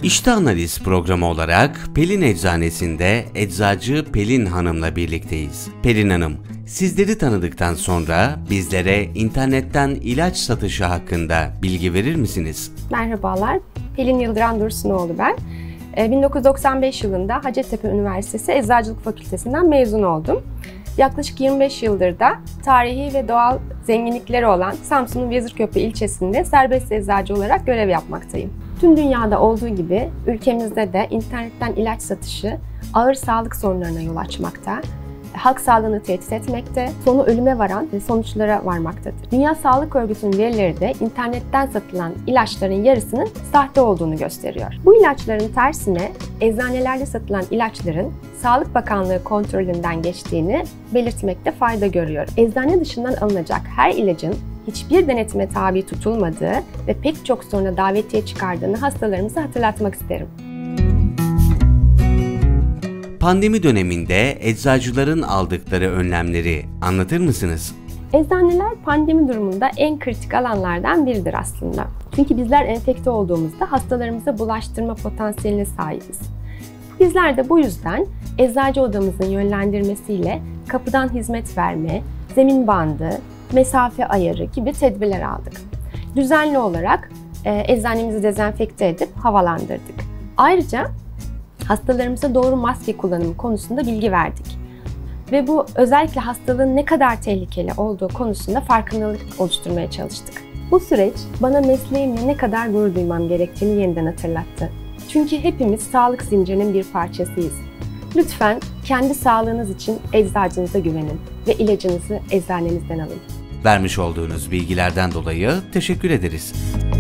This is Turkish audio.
İşte Analiz programı olarak Pelin Eczanesi'nde eczacı Pelin Hanım'la birlikteyiz. Pelin Hanım, sizleri tanıdıktan sonra bizlere internetten ilaç satışı hakkında bilgi verir misiniz? Merhabalar, Pelin Yıldıran Dursunoğlu ben. 1995 yılında Hacettepe Üniversitesi Eczacılık Fakültesinden mezun oldum. Yaklaşık 25 yıldır da tarihi ve doğal zenginlikleri olan Samsun'un Vezirköprü ilçesinde serbest eczacı olarak görev yapmaktayım. Tüm dünyada olduğu gibi ülkemizde de internetten ilaç satışı ağır sağlık sorunlarına yol açmakta, halk sağlığını tehdit etmekte, sonu ölüme varan sonuçlara varmaktadır. Dünya Sağlık Örgütü'nün verileri de internetten satılan ilaçların yarısının sahte olduğunu gösteriyor. Bu ilaçların tersine eczanelerde satılan ilaçların Sağlık Bakanlığı kontrolünden geçtiğini belirtmekte fayda görüyor. Eczane dışından alınacak her ilacın hiçbir denetime tabi tutulmadığı ve pek çok soruna davetiye çıkardığını hastalarımıza hatırlatmak isterim. Pandemi döneminde eczacıların aldıkları önlemleri anlatır mısınız? Eczaneler pandemi durumunda en kritik alanlardan biridir aslında. Çünkü bizler enfekte olduğumuzda hastalarımıza bulaştırma potansiyeline sahibiz. Bizler de bu yüzden eczacı odamızın yönlendirmesiyle kapıdan hizmet verme, zemin bandı, mesafe ayarı gibi tedbirler aldık. Düzenli olarak eczanemizi dezenfekte edip havalandırdık. Ayrıca hastalarımıza doğru maske kullanımı konusunda bilgi verdik. Ve bu özellikle hastalığın ne kadar tehlikeli olduğu konusunda farkındalık oluşturmaya çalıştık. Bu süreç bana mesleğimle ne kadar gurur duymam gerektiğini yeniden hatırlattı. Çünkü hepimiz sağlık zincirinin bir parçasıyız. Lütfen kendi sağlığınız için eczacınıza güvenin ve ilacınızı eczanenizden alın. Vermiş olduğunuz bilgilerden dolayı teşekkür ederiz.